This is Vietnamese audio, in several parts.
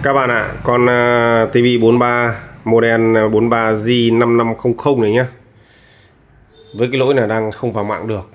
Các bạn ạ, con TV 43 model 43G5500 này nhá. Với cái lỗi là đang không vào mạng được.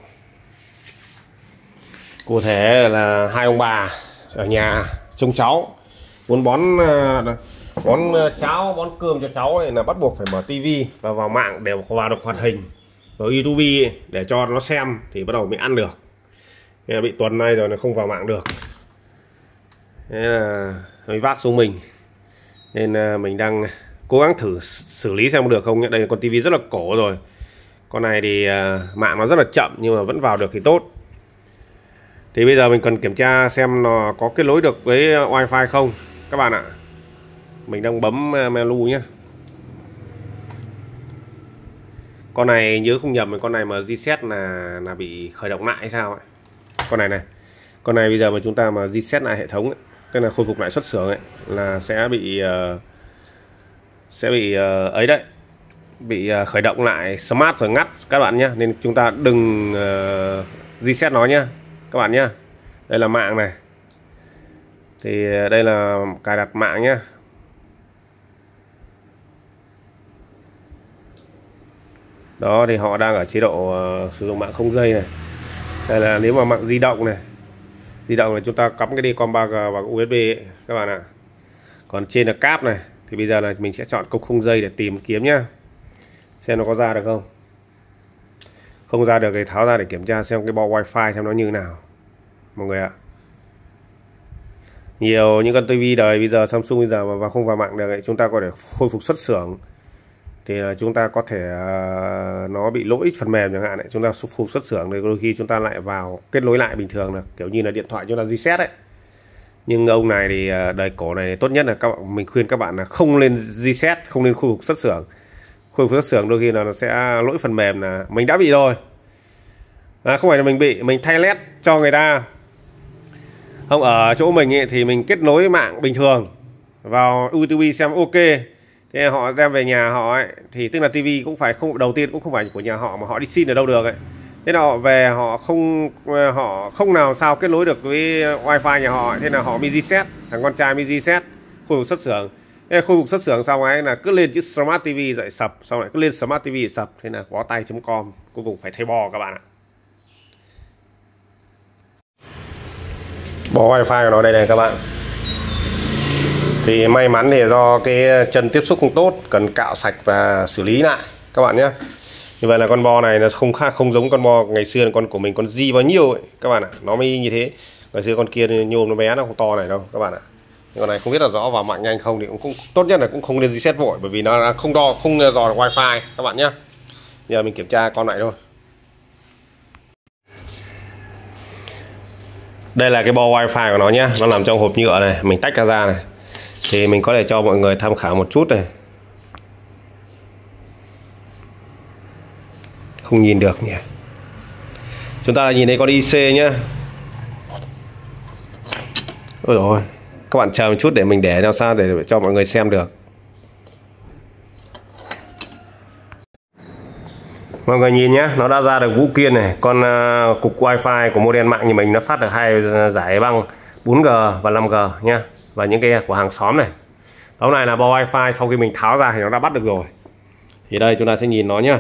Cụ thể là hai ông bà ở nhà trông cháu muốn bón cháo, bón cơm cho cháu ấy, là bắt buộc phải mở TV và vào mạng để vào được hoạt hình vào YouTube ấy, để cho nó xem thì bắt đầu mới ăn được. Nên là bị tuần nay rồi là không vào mạng được. Thế là mới vác xuống mình. Nên mình đang cố gắng thử xử lý xem có được không. Đây là con TV rất là cổ rồi. Con này thì mạng nó rất là chậm nhưng mà vẫn vào được thì tốt. Thì bây giờ mình cần kiểm tra xem nó có kết nối được với Wi-Fi không các bạn ạ. Mình đang bấm menu nhé. Con này nhớ không nhầm, con này mà reset là bị khởi động lại hay sao ấy. Con này này. Con này bây giờ mà chúng ta mà reset lại hệ thống ấy, tức là khôi phục lại xuất xưởng ấy, là sẽ bị ấy đấy, bị khởi động lại smart rồi ngắt các bạn nhé. Nên chúng ta đừng reset nó nhé các bạn nhé. Đây là mạng này, thì đây là cài đặt mạng nhé. Đó thì họ đang ở chế độ sử dụng mạng không dây này. Đây là nếu mà mạng di động này, di động là chúng ta cắm cái đi con 3G vào USB ấy, các bạn ạ. Còn trên là cáp này thì bây giờ là mình sẽ chọn công không dây để tìm kiếm nhá, xem nó có ra được không. Không ra được thì tháo ra để kiểm tra xem cái bo Wi-Fi xem nó như nào mọi người ạ. Nhiều những con TV đời bây giờ Samsung bây giờ mà không vào mạng được ấy, chúng ta có thể khôi phục xuất xưởng thì là chúng ta có thể nó bị lỗi phần mềm chẳng hạn ấy, chúng ta khôi phục xuất xưởng thì đôi khi chúng ta lại vào kết nối lại bình thường, là kiểu như là điện thoại chúng ta reset ấy. Nhưng ông này thì đời cổ này tốt nhất là mình khuyên các bạn là không nên reset, không nên khôi phục xuất xưởng. Khôi phục xuất xưởng đôi khi là nó sẽ lỗi phần mềm, là mình đã bị rồi. Không phải là mình bị, mình thay led cho người ta. Không, ở chỗ mình ấy, thì mình kết nối mạng bình thường vào YouTube xem ok. Thế họ đem về nhà họ ấy, thì tức là TV cũng phải không, đầu tiên cũng không phải của nhà họ mà họ đi xin ở đâu được ấy. Thế là họ về họ không nào sao kết nối được với Wi-Fi nhà họ ấy. Thế là họ mới reset, thằng con trai mới reset khôi phục xuất xưởng. Thế khôi phục xuất xưởng xong ấy là cứ lên chữ Smart TV rồi sập, xong lại cứ lên Smart TV sập. Thế là bó tay.com cuối cùng phải thay bo các bạn ạ. Bo Wi-Fi của nó đây này các bạn. Thì may mắn thì do cái chân tiếp xúc không tốt, cần cạo sạch và xử lý lại các bạn nhé. Như vậy là con bo này nó không giống con bo ngày xưa, con của mình con G bao nhiêu ấy các bạn ạ. Nó mới như thế. Ngày xưa con kia nhôm nó bé, nó không to này đâu các bạn ạ. Nhưng con này không biết là rõ vào mạng nhanh không thì cũng tốt nhất là cũng không nên reset vội, bởi vì nó không dò được Wi-Fi các bạn nhé. Giờ mình kiểm tra con này thôi. Đây là cái bo Wi-Fi của nó nhé, nó nằm trong hộp nhựa này, mình tách ra này. Thì mình có thể cho mọi người tham khảo một chút này. Không nhìn được nhỉ. Chúng ta nhìn thấy con IC nhá. Ôi rồi, các bạn chờ một chút để mình để làm sao để cho mọi người xem được. Mọi người nhìn nhé, nó đã ra được Vũ Kiên này. Con cục Wi-Fi của model mạng như mình nó phát được hai giải băng 4G và 5G nhá. Và những cái của hàng xóm này. Đó này là bo Wi-Fi sau khi mình tháo ra thì nó đã bắt được rồi. Thì đây chúng ta sẽ nhìn nó nhá.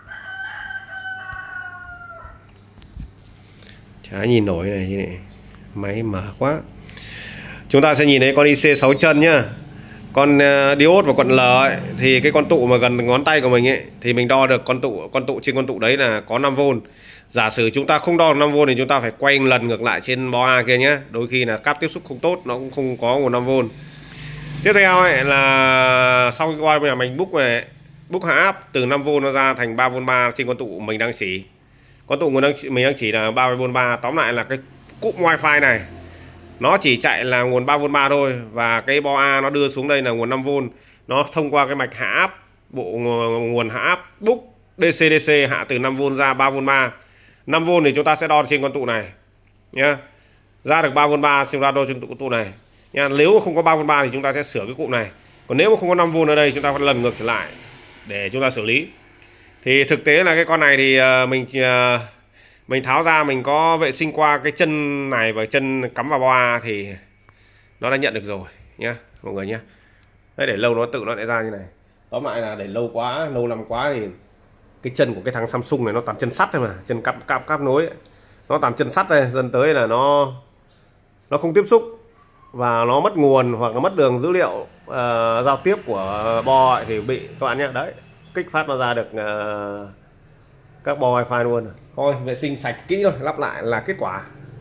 Chả nhìn nổi này, máy mở quá. Chúng ta sẽ nhìn thấy con IC 6 chân nhá. Con diode và con L ấy, thì cái con tụ mà gần ngón tay của mình ấy thì mình đo được con tụ trên con tụ đấy là có 5V. Giả sử chúng ta không đo được 5V thì chúng ta phải quay lần ngược lại trên bo A kia nhé. Đôi khi là cáp tiếp xúc không tốt, nó cũng không có nguồn 5V. Tiếp theo ấy là sau khi qua nhà mình book hạ áp từ 5V nó ra thành 3V3 trên con tụ mình đang chỉ. Con tụ mình đang chỉ là 3V3. Tóm lại là cái cụm Wi-Fi này nó chỉ chạy là nguồn 3V3 thôi, và cái bo A nó đưa xuống đây là nguồn 5V. Nó thông qua cái mạch hạ áp, bộ nguồn hạ áp book DC hạ từ 5V ra 3V3. 5V thì chúng ta sẽ đo trên con tụ này nhá. Ra được 3V3 chúng ta đo trên tụ này nha. Nếu không có 3V3 thì chúng ta sẽ sửa cái cụm này. Còn nếu mà không có 5V ở đây chúng ta phải lần ngược trở lại để chúng ta xử lý. Thì thực tế là cái con này thì mình tháo ra, mình có vệ sinh qua cái chân này và chân cắm vào bo A thì nó đã nhận được rồi nhá mọi người nhá. Đấy, để lâu nó tự nó lại ra như này. Tóm lại là để lâu quá, lâu năm quá thì cái chân của cái thằng Samsung này nó toàn chân sắt thôi mà, chân cáp nối ấy. Nó toàn chân sắt đây, dần tới là nó không tiếp xúc và nó mất nguồn hoặc là mất đường dữ liệu giao tiếp của bo ấy, thì bị các bạn nhé. Đấy, kích phát nó ra được các bo wifi luôn. Thôi vệ sinh sạch kỹ thôi, lắp lại là kết quả.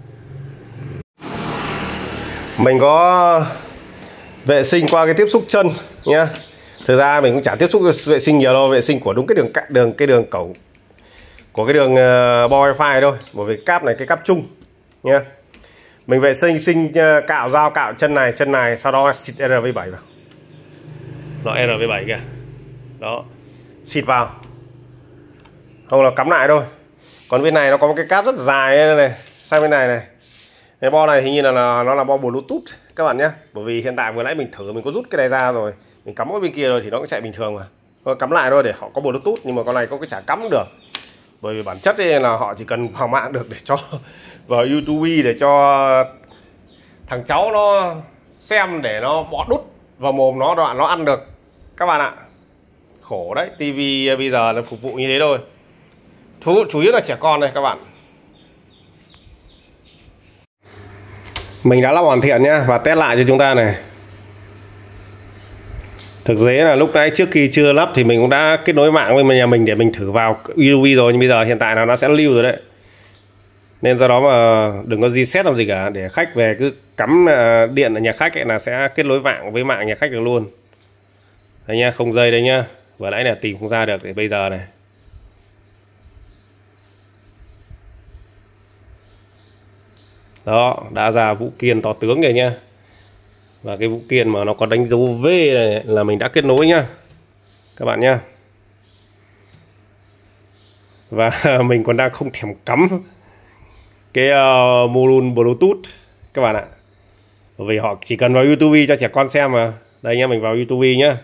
Mình có vệ sinh qua cái tiếp xúc chân nhá. Thực ra mình cũng chả tiếp xúc vệ sinh nhiều đâu, vệ sinh của đúng cái đường cổng của cái đường bo wifi thôi, bởi vì cáp này cái cáp chung nhá. Mình vệ sinh cạo dao cạo chân này, sau đó xịt RV7 vào. Nó RV7 kìa. Đó. Xịt vào. Không là cắm lại thôi. Còn bên này nó có một cái cáp rất dài này, sang bên này này. Cái bo này hình như là nó là bo Bluetooth các bạn nhé. Bởi vì hiện tại vừa nãy mình thử mình có rút cái này ra rồi, mình cắm ở bên kia rồi thì nó cũng chạy bình thường mà. Thôi cắm lại thôi để họ có Bluetooth, nhưng mà con này có cái chả cắm được. Bởi vì bản chất là họ chỉ cần vào mạng được để cho vào YouTube để cho thằng cháu nó xem để nó bó đút vào mồm nó, đoạn nó ăn được các bạn ạ. Khổ đấy, tivi bây giờ nó phục vụ như thế thôi. Chủ yếu là trẻ con đây các bạn. Mình đã lắp hoàn thiện nhá và test lại cho chúng ta này. Thực tế là lúc nãy trước khi chưa lắp thì mình cũng đã kết nối mạng với nhà mình để mình thử vào YouTube rồi, nhưng bây giờ hiện tại là nó sẽ lưu rồi đấy. Nên do đó mà đừng có reset làm gì cả, để khách về cứ cắm điện ở nhà khách ấy là sẽ kết nối mạng với mạng nhà khách được luôn. Đây nha, không dây đây nhá. Vừa nãy là tìm không ra được thì bây giờ này. Đó, đã ra vũ kiên to tướng rồi nhá. Và cái vũ kiên mà nó có đánh dấu V này là mình đã kết nối nhá các bạn nhá. Và mình còn đang không thèm cắm cái module Bluetooth các bạn ạ. Bởi vì họ chỉ cần vào YouTube cho trẻ con xem mà. Đây nhá, mình vào YouTube nhá.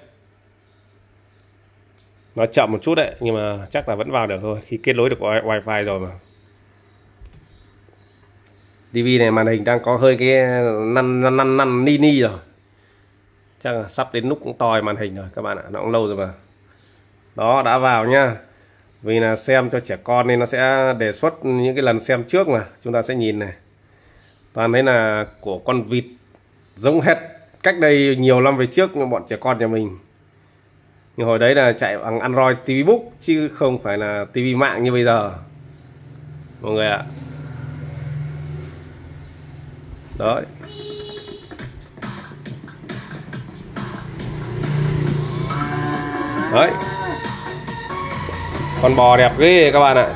Nó chậm một chút đấy, nhưng mà chắc là vẫn vào được thôi, khi kết nối được Wi-Fi rồi mà. TV này màn hình đang có hơi cái năn ni rồi. Chắc là sắp đến lúc cũng toi màn hình rồi các bạn ạ, nó cũng lâu rồi mà. Đó, đã vào nhá. Vì là xem cho trẻ con nên nó sẽ đề xuất những cái lần xem trước mà. Chúng ta sẽ nhìn này. Toàn thấy là của con vịt giống hệt cách đây nhiều năm về trước bọn trẻ con nhà mình. Nhưng hồi đấy là chạy bằng Android TV Book chứ không phải là TV mạng như bây giờ mọi người ạ. Đấy. Đấy. Con bò đẹp ghê các bạn ạ.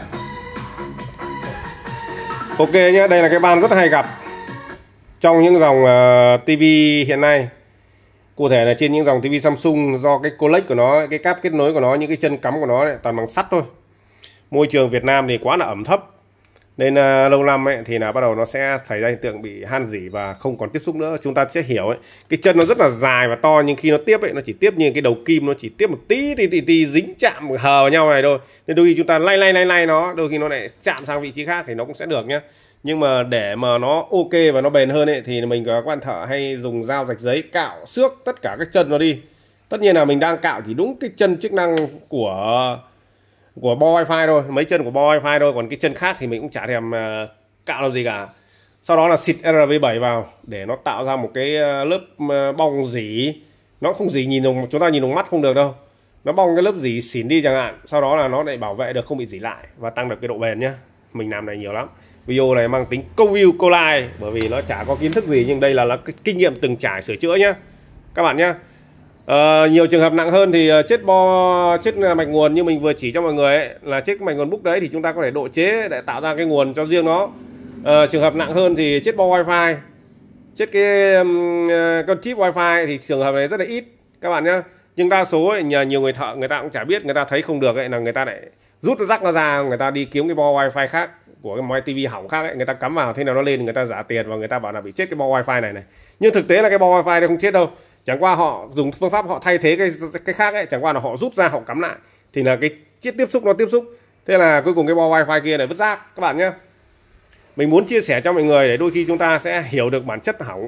Ok nhé, đây là cái ban rất hay gặp trong những dòng TV hiện nay. Cụ thể là trên những dòng TV Samsung, do cái codec của nó, cái cáp kết nối của nó, những cái chân cắm của nó này, toàn bằng sắt thôi. Môi trường Việt Nam thì quá là ẩm thấp, nên lâu năm ấy, thì là bắt đầu nó sẽ xảy ra hiện tượng bị han rỉ và không còn tiếp xúc nữa. Chúng ta sẽ hiểu ấy, cái chân nó rất là dài và to, nhưng khi nó tiếp ấy, nó chỉ tiếp như cái đầu kim, nó chỉ tiếp một tí dính chạm hờ vào nhau này thôi. Nên đôi khi chúng ta lay nó, đôi khi nó lại chạm sang vị trí khác thì nó cũng sẽ được nhá. Nhưng mà để mà nó ok và nó bền hơn ấy, thì mình và các bạn thợ hay dùng dao rạch giấy cạo xước tất cả các chân nó đi. Tất nhiên là mình đang cạo chỉ đúng cái chân chức năng của bo wifi thôi, mấy chân của bo wifi thôi, còn cái chân khác thì mình cũng chả thèm cạo làm gì cả. Sau đó là xịt RV7 vào để nó tạo ra một cái lớp bong dỉ. Nó không dỉ chúng ta nhìn bằng mắt không được đâu, nó bong cái lớp dỉ xỉn đi chẳng hạn. Sau đó là nó lại bảo vệ được, không bị dỉ lại và tăng được cái độ bền nhá. Mình làm này nhiều lắm. Video này mang tính câu view câu like, bởi vì nó chả có kiến thức gì, nhưng đây là cái kinh nghiệm từng trải sửa chữa nhá các bạn nhá. Nhiều trường hợp nặng hơn thì chết mạch nguồn như mình vừa chỉ cho mọi người ấy, là chết mạch nguồn book đấy thì chúng ta có thể độ chế để tạo ra cái nguồn cho riêng nó. Trường hợp nặng hơn thì chết bo wifi, chết cái con chip wifi thì trường hợp này rất là ít các bạn nhá. Nhưng đa số ấy, nhiều người thợ người ta cũng chả biết, người ta thấy không được ấy, là người ta lại rút cái rắc nó ra, người ta đi kiếm cái bo wifi khác của cái máy tivi hỏng khác ấy, người ta cắm vào thế nào nó lên, người ta giả tiền và người ta bảo là bị chết cái bo wifi này. Nhưng thực tế là cái bo wifi này không chết đâu, chẳng qua họ dùng phương pháp họ thay thế cái khác ấy, chẳng qua là họ rút ra họ cắm lại thì là cái chiếc tiếp xúc nó tiếp xúc, thế là cuối cùng cái bo wifi kia này vứt rác các bạn nhé. Mình muốn chia sẻ cho mọi người để đôi khi chúng ta sẽ hiểu được bản chất hỏng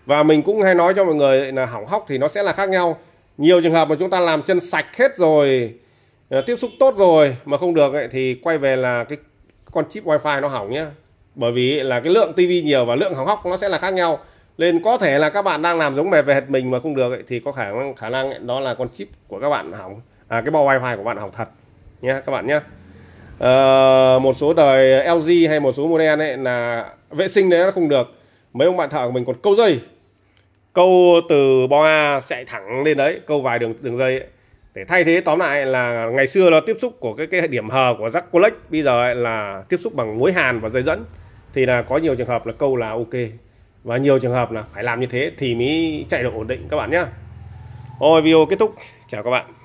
Và mình cũng hay nói cho mọi người là hỏng hóc thì nó sẽ là khác nhau. Nhiều trường hợp mà chúng ta làm chân sạch hết rồi, tiếp xúc tốt rồi mà không được ấy, thì quay về là cái con chip wifi nó hỏng nhá. Bởi vì là cái lượng tivi nhiều và lượng hỏng hóc nó sẽ là khác nhau. Nên có thể là các bạn đang làm giống về hệt mình mà không được ấy, thì có khả năng ấy, đó là con chip của các bạn hỏng, cái bo wifi của bạn hỏng thật nhé các bạn nhé. Một số đời LG hay một số model ấy là vệ sinh đấy nó không được. Mấy ông bạn thợ của mình còn câu dây, câu từ bo A chạy thẳng lên đấy, câu vài đường dây ấy, để thay thế. Tóm lại là ngày xưa nó tiếp xúc của cái điểm hờ của jack colex, bây giờ ấy là tiếp xúc bằng muối hàn và dây dẫn. Thì là có nhiều trường hợp là câu là ok, và nhiều trường hợp là phải làm như thế thì mới chạy được ổn định các bạn nhé. Rồi video kết thúc, chào các bạn.